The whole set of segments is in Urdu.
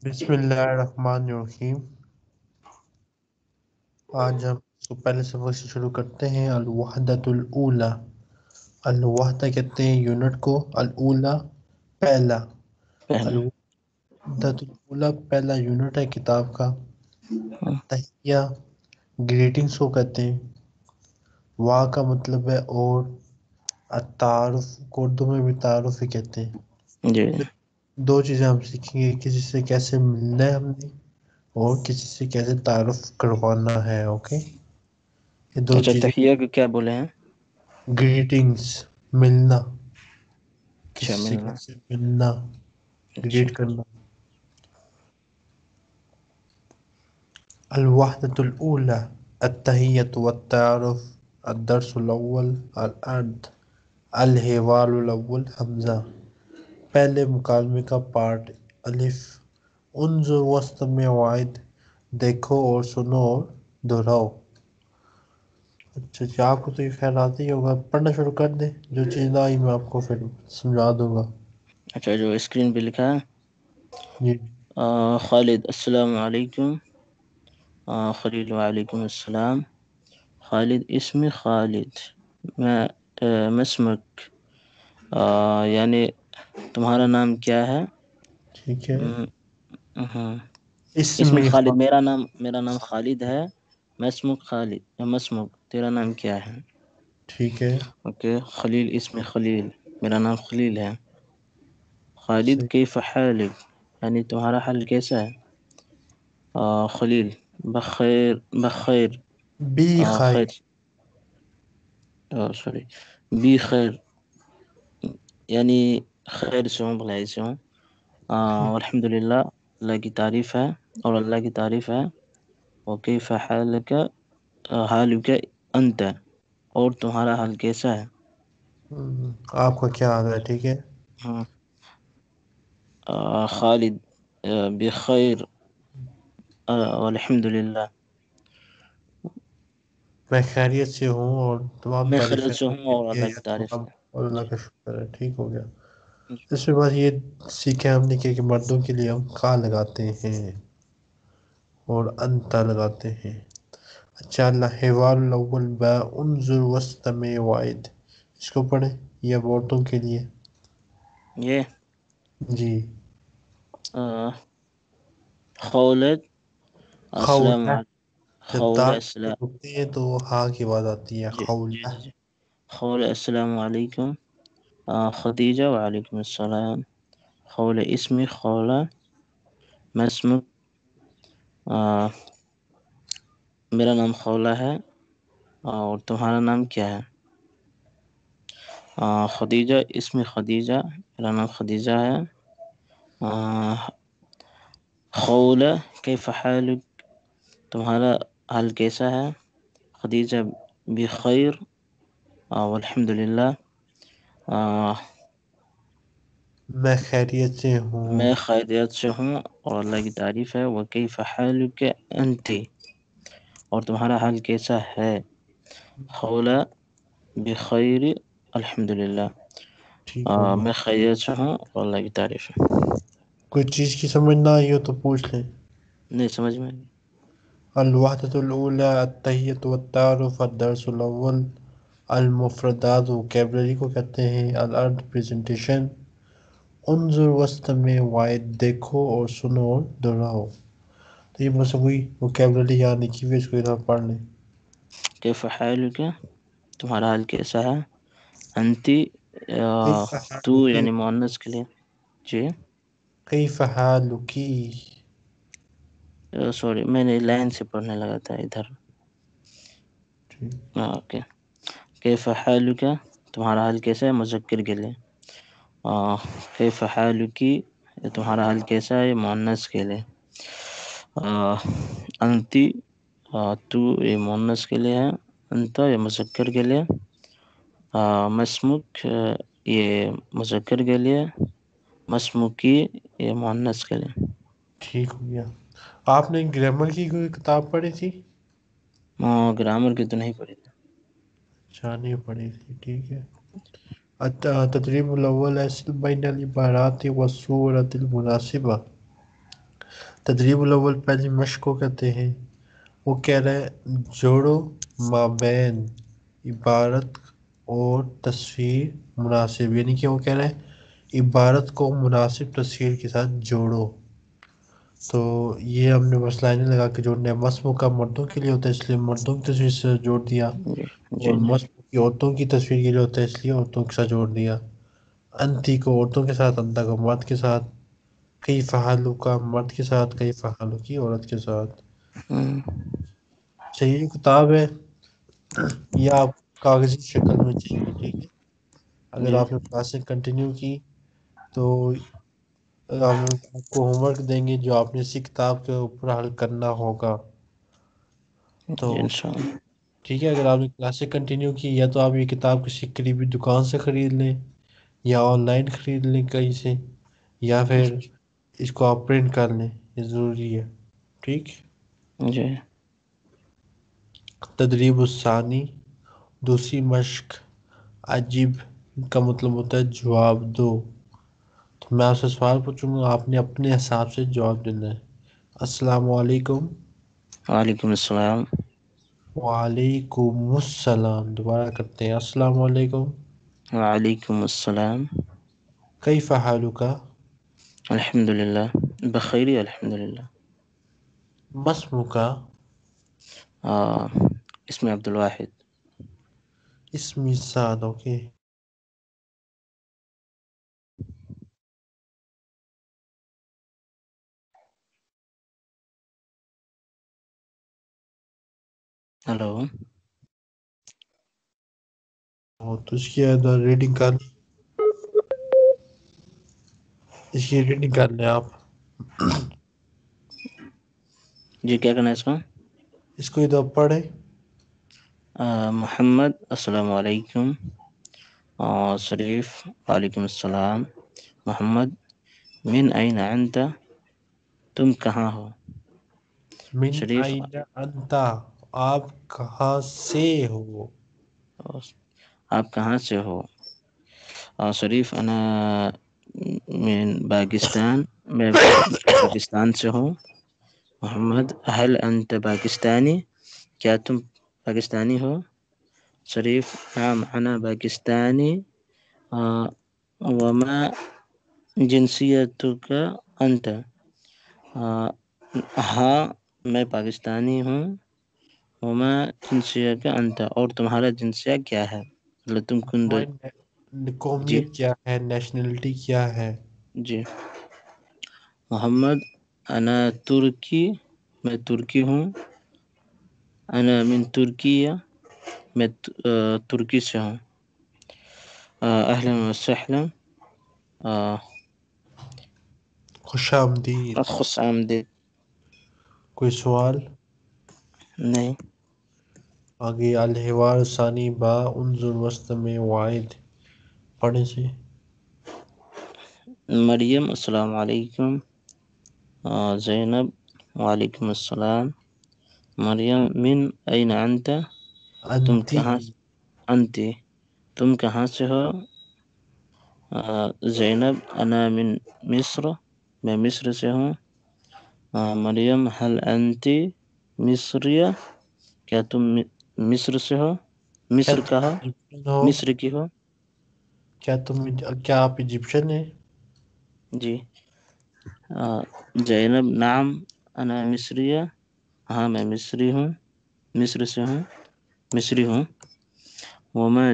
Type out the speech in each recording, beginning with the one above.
بسم اللہ الرحمن الرحیم۔ آج ہم پہلے سبق سے شروع کرتے ہیں۔ الوحدۃ الاولی، الوحدہ کہتے ہیں یونٹ کو، الاولی پہلا، پہلا الوحدۃ الاولی پہلا یونٹ ہے کتاب کا۔ التحیہ گریٹنگس کو کہتے ہیں، وا کا مطلب ہے اور، التعارف کو اردو میں بھی تعارف ہی کہتے ہیں۔ جی دو چیزیں ہم سیکھیں گے، کسی سے کیسے ملنا ہے ہم نے، اور کسی سے کیسے تعارف کروانا ہے۔ اوکے، یہ دو اچھا، چیزیں۔ تحیہ کو کیا بولے ہیں؟ گریٹنگس، ملنا، اچھا، کسی سے ملنا۔ کیسے ملنا، اچھا گریٹ کرنا۔ الوحدۃ الاولی، التحیۃ والتعارف، الدرس الاول، الارض، الحوار الاول، حمزہ پہلے مکالمے کا پارٹ، الف، انظر واستمع وعد، دیکھو اور سنو اور دہراؤ۔ اچھا جی، آپ کو تو یہ خیال آتا ہی ہوگا، پڑھنا شروع کر دیں، جو چیز نہ آئی میں آپ کو پھر سمجھا دوں گا۔ اچھا، جو اسکرین پہ لکھا ہے، جی خالد السلام علیکم، خلیل وعلیکم السلام۔ خالد اسم خالد، میں اسمک، یعنی تمہارا نام کیا ہے؟ ٹھیک ہے، ہاں، اسم اسم خالد، میرا نام خالد ہے، میں اسمک خالد، میں اسمک، تیرا نام کیا ہے؟ ٹھیک ہے، اوکے، خلیل اسم خلیل، میرا نام خلیل ہے۔ خالد صحیح، کیف حالک، یعنی تمہارا حال کیسا ہے؟ خلیل بخیر، بخیر، بی خیر، خیر، سوری، بی خیر، یعنی خیر سے ہوں، بھلائی سے ہوں۔ ٹھیک، الحمد للہ، اللہ کی تعریف ہے، اور اللہ کی تعریف ہے۔ وکیف حالک، حالک انت، اور تمہارا حال کیسا ہے؟ آپ کا کیا حال ہے؟ ٹھیک ہے، ہاں، خالد بخیر، الحمد للہ، میں خیریت سے ہوں اور تمام میں تعریفیں خیریت سے اللہ ہوں کے اور لیے اللہ ہے، کی تعریف تمام ہے۔ اور اللہ جی کا شکر ہے۔ ٹھیک ہو گیا۔ جی اس کے بعد یہ سیکھا ہم نے کہ مردوں کے لیے ہم کا لگاتے ہیں اور انت لگاتے ہیں۔ اچھا، الحوار الاول با انظر واستمع وعد، اس کو پڑھیں، یہ اب عورتوں کے لیے۔ یہ جی، خولت السلام خولہ، علیکم، جب خول دال پہ السلام، رکتے ہیں تو وہ ہاں کی بات آتی ہے، جی جی خولہ۔ جی جی، خول السلام علیکم، خدیجہ وعلیکم السلام۔ خول اسمی خولہ، میں اسمک، میرا نام خولہ ہے، اور تمہارا نام کیا ہے؟ خدیجہ اسم خدیجہ، میرا نام خدیجہ ہے۔ خولہ کیف حالک، تمہارا حال کیسا ہے؟ خدیجہ بخیر، والحمد للہ، میں خیریت سے ہوں۔ میں خیریت سے ہوں اور اللہ کی تعریف ہے۔ وکیف حالک انت، اور تمہارا حال کیسا ہے؟ خولہ بخیر، الحمد للہ، ٹھیک ہو گیا۔ میں خیریت سے ہوں اور اللہ کی تعریف ہے۔ کوئی چیز کی سمجھ نہ آئی ہو تو پوچھ لیں۔ نہیں سمجھ میں آئی؟ الوحدۃ الاولی، التحیۃ والتعارف، الدرس الاول، المفردات وکیبلری کو کہتے ہیں، الارض پریزنٹیشن، انظر واستمع وعد، دیکھو اور سنو اور دہراؤ۔ تو یہ بس وہی وکیبلری یاد نہیں کی ہوئی، اس کو ادھر پڑھ لیں۔ کیف حالک، تمہارا حال کیسا ہے؟ انتی، کیف تو حالک، یعنی مؤنث کے لیے، جی، کیف حالک، سوری میں نے لائن سے پڑھنے لگا تھا ادھر۔ ٹھیک، اوکے، کیف حالک، تمہارا حال کیسا ہے، مذکر کے لیے۔ کیف حالکی، تمہارا حال کیسا ہے، مؤنث کے لیے۔ انتی، تو یہ مؤنث کے لیے ہے، انت یہ مذکر کے لیے۔ مسمک، یہ مذکر کے لیے، مسموکی یہ مؤنث کے لیے۔ ٹھیک ہو گیا۔ آپ نے گرامر کی کوئی کتاب پڑھی تھی؟ گرامر کی تو نہیں پڑھی تھی۔ اچھا، نہیں پڑھی تھی، ٹھیک ہے۔ تدریب الاول، ایسل بین العبارات والصورت المناسبہ، تدریب الاول پہلی مشق کو کہتے ہیں. وہ کہہ رہا ہے جوڑو مابین عبارت اور تصویر مناسب، یعنی کہ وہ کہہ رہا ہے عبارت کو مناسب تصویر کے ساتھ جوڑو. تو یہ ہم نے بس لائنیں لگا کے جوڑنا ہے. مسمو کا مردوں کے لیے ہوتا ہے اس لیے مردوں کی تصویر سے جوڑ دیا، جی اور جی جی مسمو کی عورتوں کی تصویر کے لیے ہوتا ہے اس لیے عورتوں کے ساتھ جوڑ دیا. انتی کو عورتوں کے ساتھ، انتا کو مرد کے ساتھ، کئی فعالو کا مرد کے ساتھ، کئی فعالو کی عورت کے ساتھ. ہوں، چاہیے جو کتاب ہے یہ آپ کاغذی شکل میں چاہیے، ٹھیک ہے. اگر جی آپ نے کلاسیں کنٹینیو کی تو ہم آپ کو ہوم ورک دیں گے جو آپ نے اسی کتاب کے اوپر حل کرنا ہوگا. تو جی انشاءاللہ. ٹھیک ہے، اگر آپ نے کلاسیں کنٹینیو کی یا تو آپ یہ کتاب کسی قریبی دکان سے خرید لیں یا آن لائن خرید لیں کہیں سے، یا پھر اس کو آپ پرنٹ کر لیں، یہ ضروری ہے. ٹھیک. جی تدریب الثانی دوسری مشق. عجیب کا مطلب ہوتا ہے جواب دو. تو میں آپ سے سوال پوچھوں گا، آپ نے اپنے حساب سے جواب دینا ہے. السلام علیکم. وعلیکم السلام. وعلیکم السلام. دوبارہ کرتے ہیں السلام علیکم. وعلیکم السلام. کیف حالک. الحمد للہ بخیر الحمد للہ. ما اسمک. اسم عبد الواحد. اسمی سعد. اوکے. ہلو. تو اس کی ریڈنگ کر اس کی ریڈنگ کر لیں آپ. جی کیا کرنا ہے اس کا؟ اس کو ادھر پڑھیں. محمد السلام علیکم. شریف وعلیکم السلام. محمد من این انت، تم کہاں ہو؟ من شریف این انت، آپ کہاں سے ہو؟ آپ کہاں سے ہو؟ شریف انا من پاکستان، میں پاکستان سے ہوں. محمد هل انت پاکستانی، کیا تم پاکستانی ہو؟ شریف نعم انا پاکستانی. وما جنسیتک انت، ہاں میں پاکستانی ہوں. وما جنسیتک انت، اور تمہارا جنسیہ کیا ہے؟ مطلب تم کن. تمہاری جی قومیت کیا ہے، نیشنلٹی کیا ہے؟ جی. محمد انا ترکی، میں ترکی ہوں. انا من ترکیہ، میں ترکی سے ہوں. اہلا وسہلا، خوش آمدید. خوش آمدید. کوئی سوال؟ نہیں. آگے الحوار ثانی با انظر واستمع وعد پڑھیں سے. مریم السلام علیکم. زینب وعلیکم السلام. مریم من این انت، تم انتی. کہاں. انتی، تم کہاں سے ہو؟ زینب انا من مصر، میں مصر سے ہوں. مریم هل انتی مصریہ، کیا تم مصر سے ہو؟ کیا مصر تم کا ہو، ایجپشن ہو؟ مصر کی ہو. کیا آپ ایجپشن ہیں؟ جی. زینب نعم انا مصریہ، ہاں میں مصری ہوں، مصر سے ہوں، مصری ہوں. وما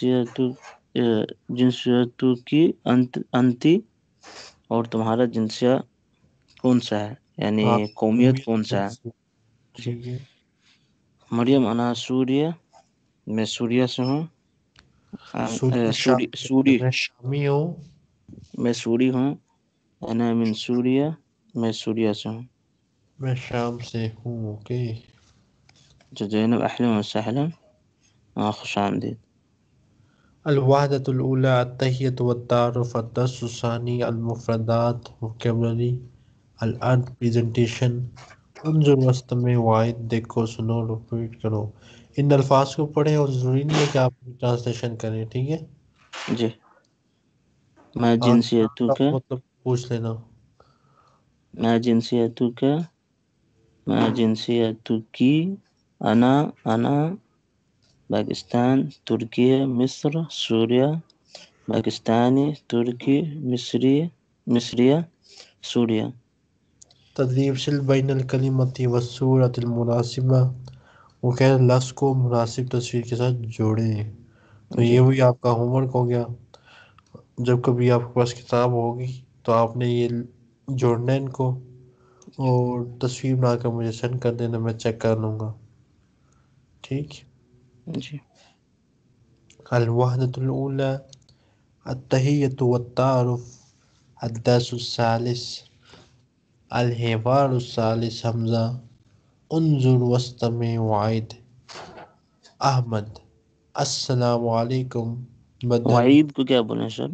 جنسیتو کی انتی، اور تمہارا جنسیہ کون سا ہے، یعنی آپ قومیت قومیت کون سا ہے؟ سی؟ جی. ٹھیک ہے. مریم انا سوریہ، میں سوریہ سے ہوں. سوریہ شام سوری سے سوری میں شامی ہوں. میں سوری ہوں. انا من سوریہ، میں سوریہ سے ہوں. میں شام سے ہوں. اوکے. زینب اہلا وسہلا، خوش آمدید. الوحدۃ الاولی التحیۃ والتعارف. الدرس الثانی المفردات vocabulary. الارض پریزنٹیشن. انظر واستمع وعد دیکھو سنو ریپیٹ کرو. ان الفاظ کو پڑھیں اور ضروری نہیں ہے کہ آپ ٹرانسلیشن کریں. ٹھیک ہے. جی. ما آنسر جنسیتو کا کا، مطلب پوچھ لینا. ما جنسيتك ما جنسيتك أنا باكستان تركيا مصر سوريا باكستاني تركي مصرية سوريا. تدریب سل بین الکلمتی والصورت المناسبہ، وہ کہہ رہے لفظ کو مناسب تصویر کے ساتھ جوڑیں. تو جی یہ وہی آپ کا ہوم ورک ہو گیا. جب کبھی آپ کے پاس کتاب ہوگی تو آپ نے یہ جوڑنا ہے ان کو، اور تصویر بنا کر مجھے سینڈ کر دینا، میں چیک کر لوں گا. ٹھیک. جی الوحدۃ الاولی التحیۃ والتعارف. الدرس الثالث الحوار الثالث حمزہ. انظر واستمع وعد. احمد السلام علیکم. مدنی وعید کو کیا بولیں سر؟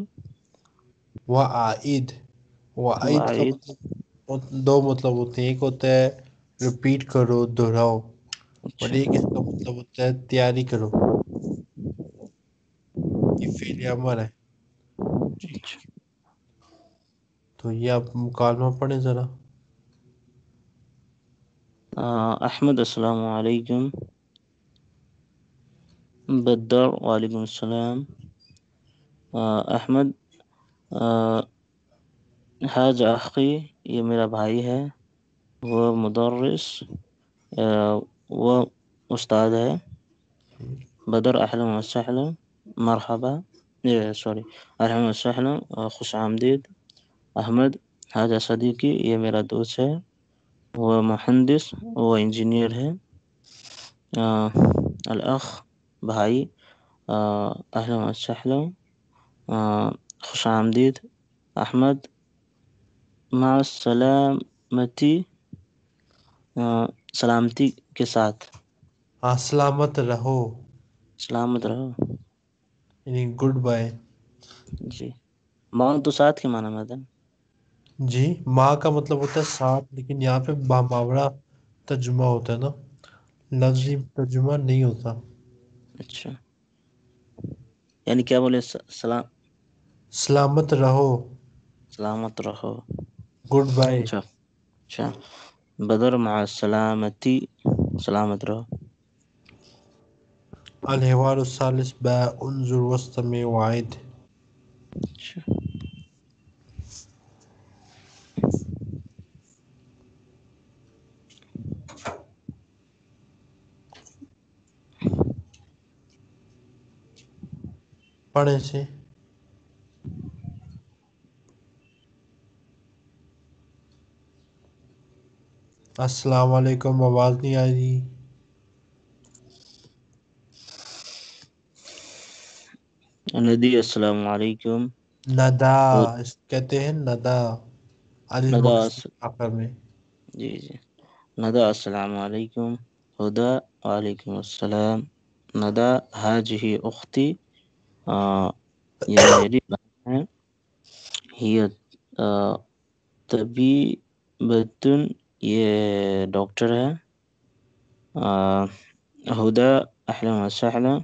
وعید. وعید کا وعید. مطلب دو مطلب ہوتے ہیں، ایک ہوتا ہے ریپیٹ کرو، دہراؤ، اور اچھا ایک اس کا مطلب ہوتا ہے تیاری کرو. یہ فعل امر ہے. ٹھیک. اچھا. تو یہ آپ مکالمہ پڑھیں ذرا. احمد السلام علیکم. بدر وعلیکم السلام. احمد حاج اخی، یہ میرا بھائی ہے. وہ مدرس، وہ استاد ہے. بدر اهلا وسهلا مرحبا. سوری، اهلا وسهلا، خوش آمدید. احمد هذا صدیقی، یہ میرا دوست ہے. وہ مہندس، وہ انجینئر ہے. الاخ بھائی، اهلا وسهلا، خوش آمدید. احمد مع السلامتی، سلامتی کے ساتھ. ہاں، سلامت رہو، سلامت رہو. یعنی گڈ بائے. جی. مان تو ساتھ کے معنی میں تھا. جی، ماں کا مطلب ہوتا ہے ساتھ، لیکن یہاں پہ محاورہ ترجمہ ہوتا ہے نا، لفظی ترجمہ نہیں ہوتا. اچھا، یعنی کیا بولے؟ سلام. سلامت رہو، سلامت رہو. Goodbye. اچھا. اچھا. بدر مع السلامتی، سلامت رہو. الحوار الثالث با انظر واستمع وعد. اچھا. پڑھیں سے. السلام علیکم، آواز نہیں آ رہی. ندی السلام علیکم. ندا اس کہتے ہیں، ندا الف ندا مکسور آخر میں. جی جی. ندى السلام علیکم. ہدا وعلیکم السلام. ندى هذه اختی، یہ میری بہن ہے. ہی طبیبتن، یہ ڈاکٹر ہے. ہدا اهلا وسهلا،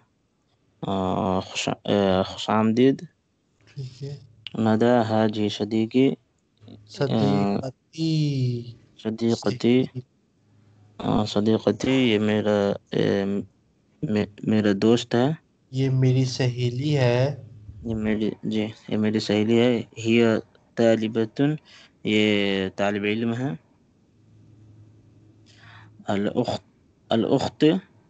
خوش آمدید. ٹھیک ہے. ندى هذه صدیقی، صدیقتی، صدیقتی. صحیح. صدیقتی، یہ میرا دوست ہے. یہ میری سہیلی ہے. یہ میری سہیلی ہے. ہی طالبتن، یہ طالب علم ہے. الاخت الاخت،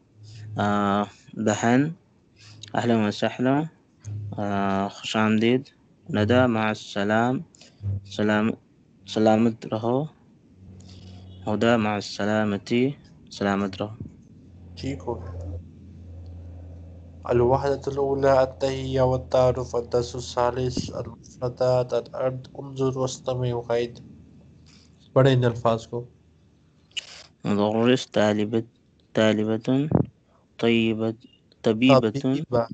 بہن. اهلا وسهلا، خوش آمدید. ندى مع السلام، سلام، سلامت رہو. ہدا مع السلامتی، سلامت رہو. ٹھیک ہو گیا. الوحدة الأولى التحية والتعارف. الدرس الثالث المفردات. الأرض انظر واستمع وعد. پڑھیں ان الفاظ کو. مدرس، طالبة، طيبة، طبيبة، طبيبة.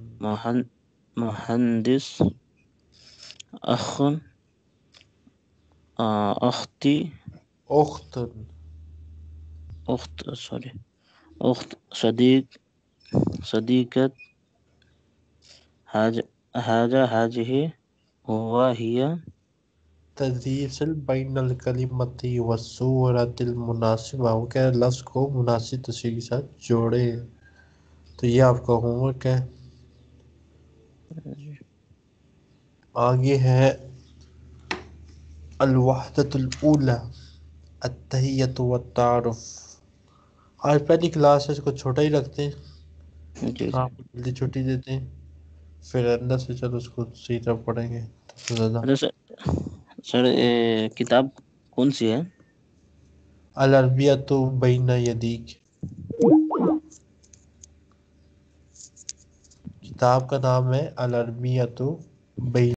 مهندس. أخ، أختي. أخت. أخت، سوري، أخت. صديقة. هذا هذه، هو هي. تذیل بین الکلمتی والصورت المناسبہ، وہ کہہ رہے لفظ کو مناسب تصویر کے ساتھ جوڑے. تو یہ آپ کا ہوم ورک ہے. آگے ہے الوحدۃ الاولی التحیۃ والتعارف. آج پہلی کلاس ہے، اس کو چھوٹا ہی رکھتے ہیں. جی آپ کو جلدی چھٹی دیتے ہیں، پھر اندر سے چلو اس کو صحیح طرح پڑھیں گے تو زیادہ. اچھا سر کتاب کون سی ہے؟ العربیۃ بین یدیک. کتاب کا نام ہے العربیۃ بین